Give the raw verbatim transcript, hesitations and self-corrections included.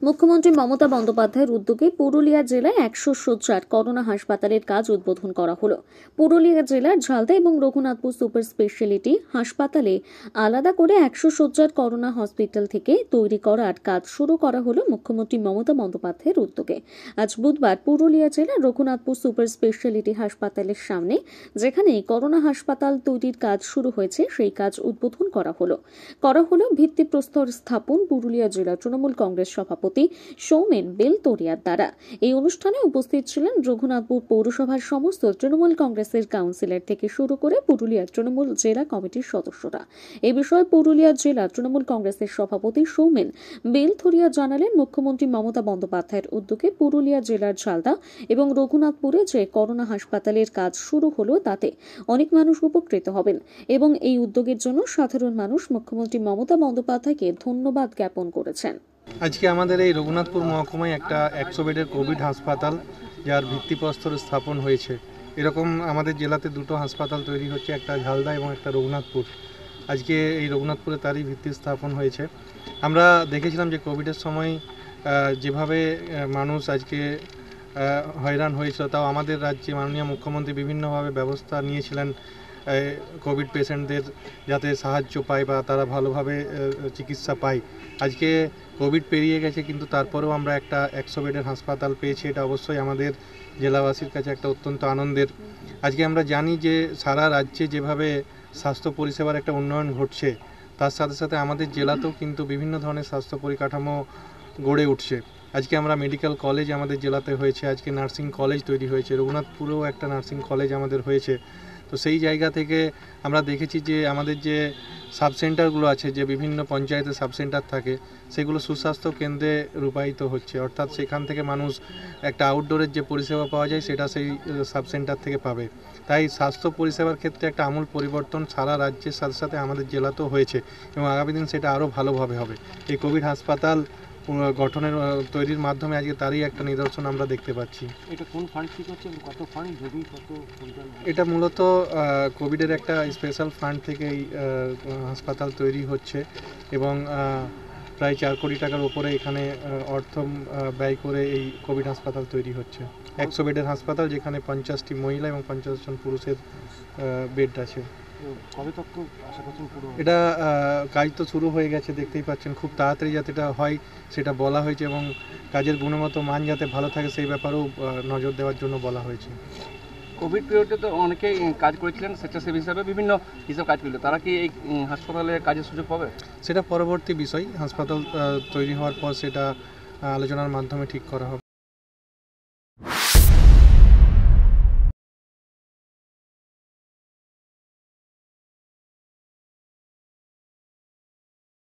মুখ্যমন্ত্রী মমতা বন্দ্যোপাধ্যায়ের উদ্যোগে পুরুলিয়া জেলায় একশো শয্যার করোনা হাসপাতালের কাজ উদ্বোধন করা হলো। পুরুলিয়া জেলার ঝালদা এবং রঘুনাথপুর সুপার স্পেশালিটি হাসপাতালে আলাদা করে একশো শয্যার করোনা হসপিটাল থেকে তৈরি করার কাজ শুরু করা হলো মুখ্যমন্ত্রী মমতা বন্দ্যোপাধ্যায়ের উদ্যোগে। আজ বুধবার পুরুলিয়া জেলার রঘুনাথপুর সুপার স্পেশালিটি হাসপাতালের সামনে যেখানে করোনা হাসপাতাল তৈরির কাজ শুরু হয়েছে সেই কাজ উদ্বোধন করা হলো করা হলো ভিত্তিপ্রস্তর স্থাপন পুরুলিয়া জেলা তৃণমূল কংগ্রেস সভাপতি সৌমেন বেলতরিয়ার দ্বারা। এই অনুষ্ঠানে উপস্থিত ছিলেন রঘুনাথপুর পৌরসভার সমস্ত তৃণমূল কংগ্রেসের কাউন্সিলর থেকে শুরু করে পুরুলিয়া তৃণমূল জেলা কমিটির সদস্যরা। এ বিষয়ে পুরুলিয়া জেলা তৃণমূল কংগ্রেসের সভাপতি সৌমেন বেলতরিয়া জানালেন, মুখ্যমন্ত্রী মমতা বন্দ্যোপাধ্যায়ের উদ্যোগে পুরুলিয়া জেলার ঝালদা এবং রঘুনাথপুরে যে করোনা হাসপাতালের কাজ শুরু হলো তাতে অনেক মানুষ উপকৃত হবেন এবং এই উদ্যোগের জন্য সাধারণ মানুষ মুখ্যমন্ত্রী মমতা বন্দ্যোপাধ্যায়কে ধন্যবাদ জ্ঞাপন করেছেন। আজকে আমাদের এই রঘুনাথপুর মহকুমায় একটা একশো বেডের কোভিড হাসপাতাল যার ভিত্তিপ্রস্তর স্থাপন হয়েছে। এরকম আমাদের জেলাতে দুটো হাসপাতাল তৈরি হচ্ছে, একটা ঝালদা এবং একটা রঘুনাথপুর। আজকে এই রঘুনাথপুরে তারই ভিত্তি স্থাপন হয়েছে। আমরা দেখেছিলাম যে কোভিডের সময় যেভাবে মানুষ আজকে হয়রান হয়েছিল, তাও আমাদের রাজ্যে মাননীয় মুখ্যমন্ত্রী বিভিন্নভাবে ব্যবস্থা নিয়েছিলেন কোভিড পেশেন্টদের যাতে সাহায্য পায় বা তারা ভালোভাবে চিকিৎসা পায়। আজকে কোভিড পেরিয়ে গেছে কিন্তু তারপরেও আমরা একটা একশো বেডের হাসপাতাল পেয়েছি, এটা অবশ্যই আমাদের জেলাবাসীর কাছে একটা অত্যন্ত আনন্দের। আজকে আমরা জানি যে সারা রাজ্যে যেভাবে স্বাস্থ্য পরিষেবার একটা উন্নয়ন ঘটছে, তার সাথে সাথে আমাদের জেলাতেও কিন্তু বিভিন্ন ধরনের স্বাস্থ্য পরিকাঠামো গড়ে উঠছে। আজকে আমরা মেডিকেল কলেজ আমাদের জেলাতে হয়েছে, আজকে নার্সিং কলেজ তৈরি হয়েছে, রঘুনাথপুরেও একটা নার্সিং কলেজ আমাদের হয়েছে। তো সেই জায়গা থেকে আমরা দেখেছি যে আমাদের যে সাবসেন্টারগুলো আছে, যে বিভিন্ন পঞ্চায়েতের সাবসেন্টার থাকে, সেগুলো সুস্বাস্থ্য কেন্দ্রে রূপায়িত হচ্ছে, অর্থাৎ সেখান থেকে মানুষ একটা আউটডোরের যে পরিষেবা পাওয়া যায় সেটা সেই সাবসেন্টার থেকে পাবে। তাই স্বাস্থ্য পরিষেবার ক্ষেত্রে একটা আমূল পরিবর্তন সারা রাজ্যের সাথে সাথে আমাদের জেলাতেও হয়েছে এবং আগামী দিন সেটা আরও ভালোভাবে হবে। এই কোভিড হাসপাতাল গঠনের তৈরির মাধ্যমে আজকে তারই একটা নিদর্শন আমরা দেখতে পাচ্ছি। এটা কোন ফান্ড ঠিক হচ্ছে, কত ফান্ড যদি কত? এটা মূলত কোভিডের একটা স্পেশাল ফান্ড থেকে এই হাসপাতাল তৈরি হচ্ছে এবং প্রায় চার কোটি টাকার উপরে এখানে অর্থ ব্যয় করে এই কোভিড হাসপাতাল তৈরি হচ্ছে। একশো বেডের হাসপাতাল যেখানে পঞ্চাশটি মহিলা এবং পঞ্চাশ জন পুরুষের বেড আছে। এটা কাজ তো শুরু হয়ে গেছে, দেখতেই পাচ্ছেন। খুব তাড়াতাড়ি যাতে এটা হয় সেটা বলা হয়েছে এবং কাজের গুণগত মান যাতে ভালো থাকে সেই ব্যাপারেও নজর দেওয়ার জন্য বলা হয়েছে। কোভিড পিরিয়ডে তো অনেকেই কাজ করেছিলেন স্বেচ্ছাসেবী হিসাবে, বিভিন্ন হিসাবে কাজ করলো, তারা কি এই হাসপাতালে কাজের সুযোগ পাবে? সেটা পরবর্তী বিষয়, হাসপাতাল তৈরি হওয়ার পর সেটা আলোচনার মাধ্যমে ঠিক করা হবে।